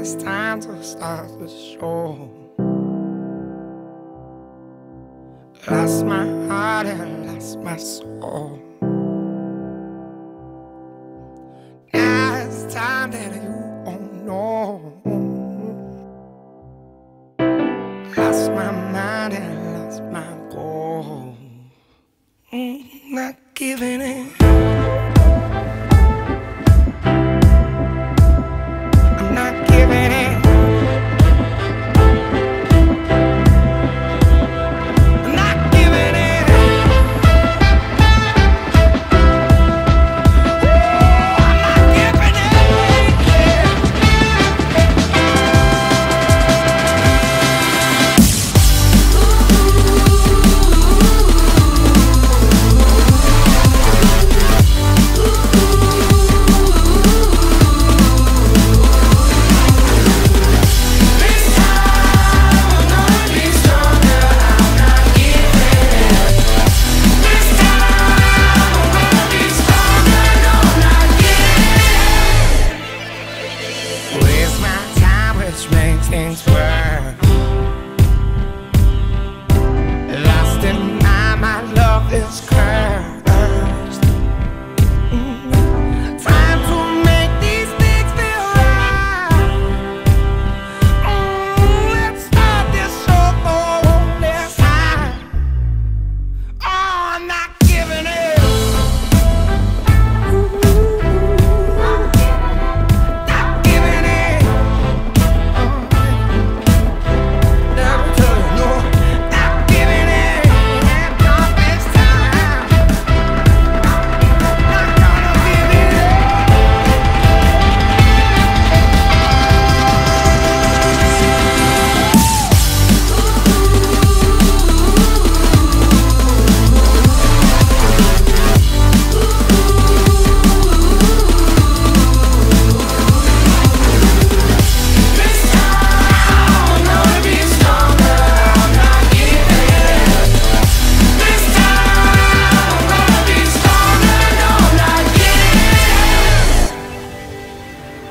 it's time to start the show. Lost my heart and lost my soul. Now it's time that you won't know. Lost my mind and lost my goal. Not giving in. I'm not giving in. I'm not giving in. I'm not giving in. Waste my time, which makes things worse. Lost in my love is cursed. Time to make these things feel right. Let's start this over this time. Oh, I'm not giving it.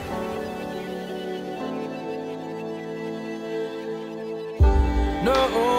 No.